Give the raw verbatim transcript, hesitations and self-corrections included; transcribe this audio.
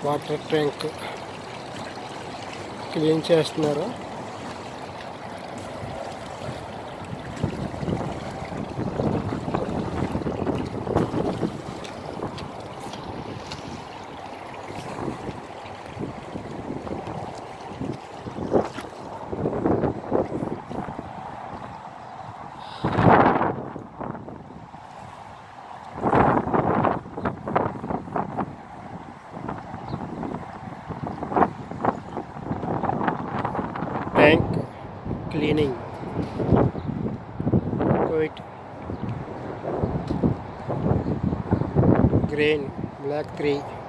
Water tank clean చేస్తున్నారు. Tank cleaning, Kuwait, grain, black three.